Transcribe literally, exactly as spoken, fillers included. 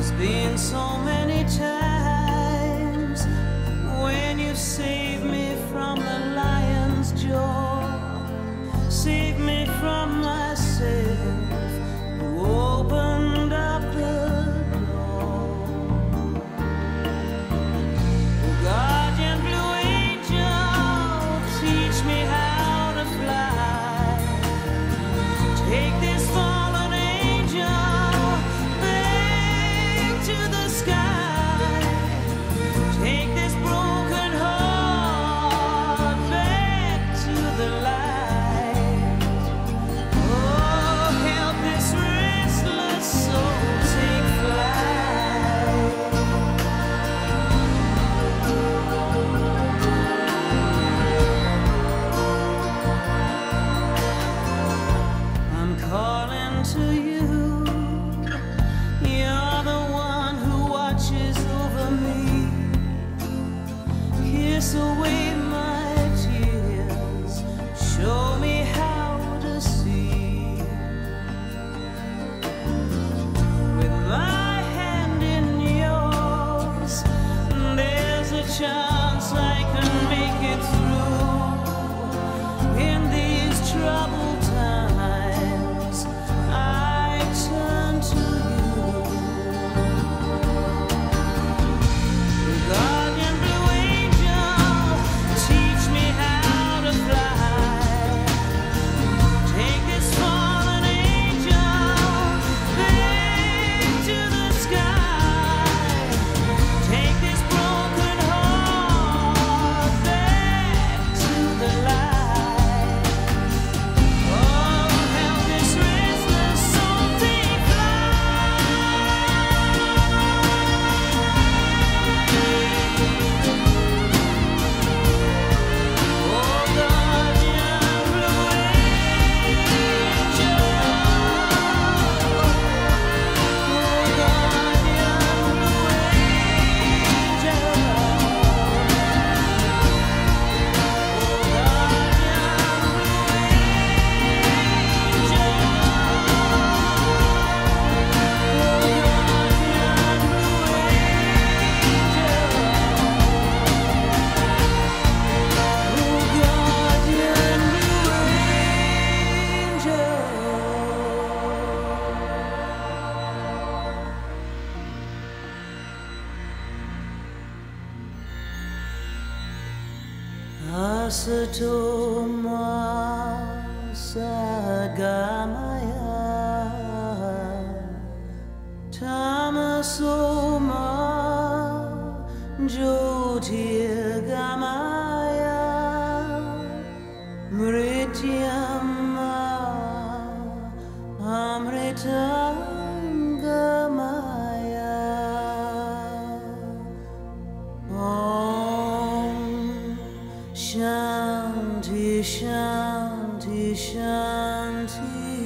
There's been so many times when you saved me from the lion's jaw, saved me from myself, you opened up the door. Oh, guardian blue angel, teach me how to fly. Take this fallen angel back to the sky. Take this broken heart back to the light. Oh, help this restless soul take flight. I'm calling to you. You're the one who watches over me. Kiss away my tears. Show me how to see. With my hand in yours, there's a chance I can make it through. In these troubled times, I turn to you. Guardian blue angel, teach me how to fly. Take this fallen angel back to the sky. Take this broken heart back to the light. Oh, help this restless soul take flight. Oh, guardian blue angel. Oh, guardian blue angel. Oh, guardian Asato ma sagamaya, tamaso ma jyotirgamaya, mrityama amritangamaya. Om Shanti, Shanti, Shanti.